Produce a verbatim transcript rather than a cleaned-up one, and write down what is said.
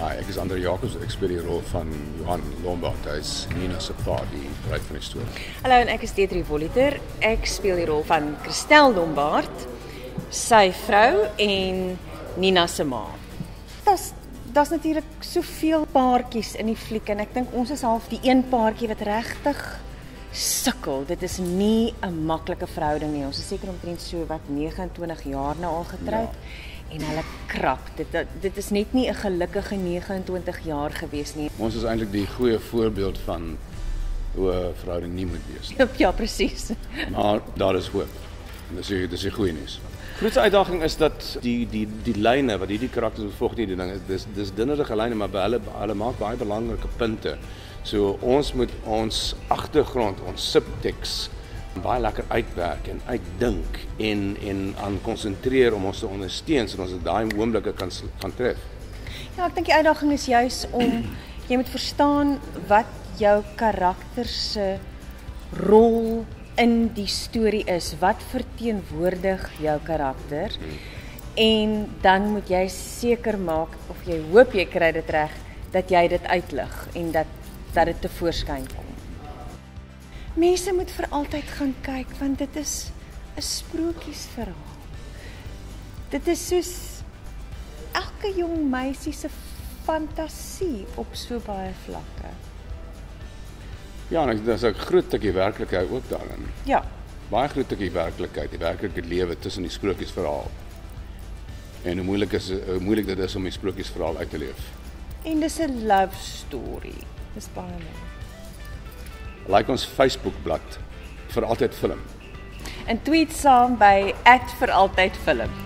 Hi, ek is Andre Jacobs, ek speel die rol van Johan Lombard. Hy is Nina se pa, die bruid van die storie. Hallo, en ek is Deetrie Voliter. Ek speel die rol van Christel Lombard, sy vrou en Nina se ma. Daar's daar's natuurlik soveel paartjies in die fliek en ek dink ons is half die een paartjie wat regtig sukkel. Dit is nie 'n maklike verhouding nie. Ons is seker omtrent so wat nege en twintig jaar nou al getroud. Ja. En hulle krap. Dit dit is net nie 'n gelukkige nege en twintig jaar gewees nie. Ons is eintlik die goeie voorbeeld van hoe 'n verhouding nie moet wees nie. Ja, presies. Maar daar is hoop. En dis die, dis die goeie nuus. Grootste uitdaging is dat die die die lyne wat hierdie karakters moet volg nie die ding is dis dis dunnerige lyne, maar by hulle hulle maak baie belangrike punte. So ons moet ons agtergrond, ons subtext baie lekker uitwerk en uitdink en en aan konsentreer om ons te ondersteun sodat ons daai oomblikke kan kan tref. Ja, ek dink die uitdaging is juis om jy moet verstaan wat jou karakter se rol in die storie is. Wat verteenwoordig jou karakter? Hmm. En dan moet jy seker maak of jy hoop jy kry dit reg dat jy dit uitlig en dat dat dit tevoorskyn kom. Mense moet vir altyd gaan kyk want dit is 'n sprokiesverhaal. Dit is soos elke jong meisie se fantasie op so baie vlakke. Ja, en daar's 'n groot stukkie werklikheid ook daarin. Ja. Baie groot stukkie werklikheid, die werklike lewe tussen die sprokiesverhaal. En hoe moeilik is hoe moeilik dit is om die sprokiesverhaal uit te leef. En dis 'n love story. Dis baie mooi. Like ons Facebookblad vir altyd film. En tweet saam by at vir altyd film.